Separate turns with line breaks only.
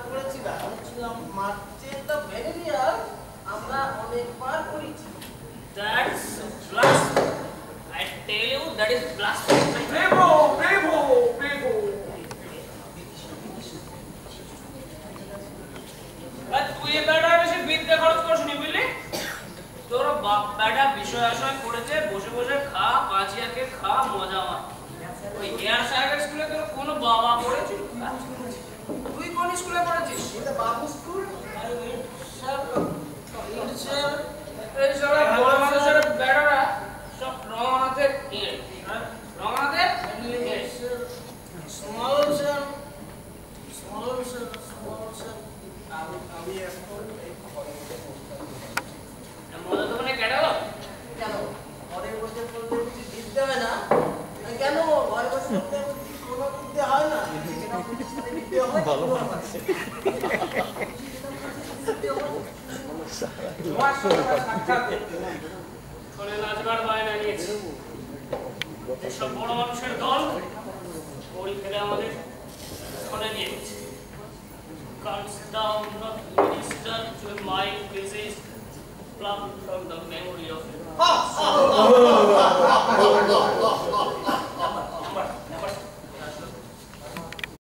করেছিলাম মার্চের দ্য ভ্যালেরিয়ার আমরা অনেকবার করেছি।
That's blasphemy. I tell you, that is blasphemy.
Bravo!
তুই বেটা বেশি বিদ্যে খরচ করছিস বুঝলি? তোর বাপ বেটা বিষয় আশয় করেছে, বসে বসে খা, পাঁচিয়াকে খা, মজা মা। ওই এয়ার সার্ভিস স্কুলে তোর কোনো বাবা পড়েছিল? তুই কোন স্কুলে পড়েছিস?
এটা বাবু স্কুল।
এই সব বড় মানুষের বেটারা সব রঙানাথের ইয়ে, রঙানাথের
স্মল স্যার আমি এখন
মজা দোকানে কেটে গেল
কেন ঘরে বসে পড়তে বুঝি দিতে হয় না? কেন ঘরে বসে পড়তে বুঝি কোনো দিতে হয় না?
শোনে নাচবার বায়না নিয়েছি। এসব বড় মানুষের দল ওই ফেলে আমাদের শোনে নিয়ে গেছে। Comes down the minister to my disease, plucked from the memory of the past.